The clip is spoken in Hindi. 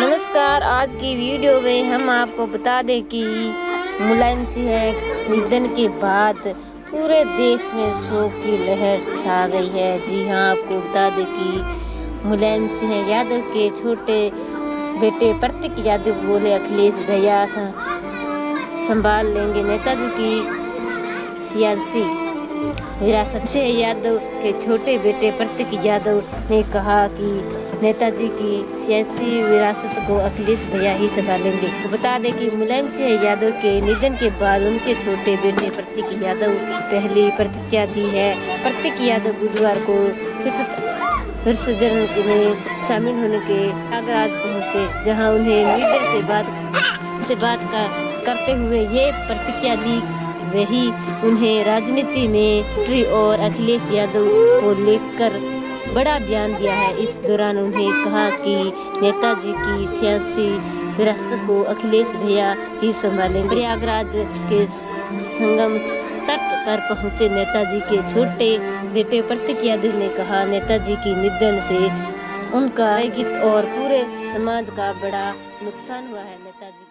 नमस्कार। आज की वीडियो में हम आपको बता दें कि मुलायम सिंह निधन के बाद पूरे देश में शोक की लहर छा गई है। जी हां, आपको बता दें कि मुलायम सिंह यादव के छोटे बेटे प्रतीक यादव बोले अखिलेश भैया संभाल लेंगे नेताजी की सियासी विरासत से। यादव के छोटे बेटे प्रतीक यादव ने कहा कि नेताजी की सियासी विरासत को अखिलेश भैया ही संभालेंगे। तो बता दें कि मुलायम सिंह यादव के निधन के बाद उनके छोटे बेटे प्रतीक यादव की पहली प्रतिक्रिया दी है। प्रतीक यादव बुधवार को विसर्जन में शामिल होने के प्रयागराज पहुंचे, जहां उन्हें मीडिया से बात करते हुए ये प्रतिक्रिया दी। वही उन्हें राजनीति में और अखिलेश यादव को लेकर बड़ा बयान दिया है। इस दौरान उन्हें कहा कि नेताजी की सियासी विरासत को अखिलेश भैया ही संभालेंगे। प्रयागराज के संगम तट पर पहुंचे नेताजी के छोटे बेटे प्रतीक यादव ने कहा, नेताजी की निधन से उनका गीत और पूरे समाज का बड़ा नुकसान हुआ है। नेताजी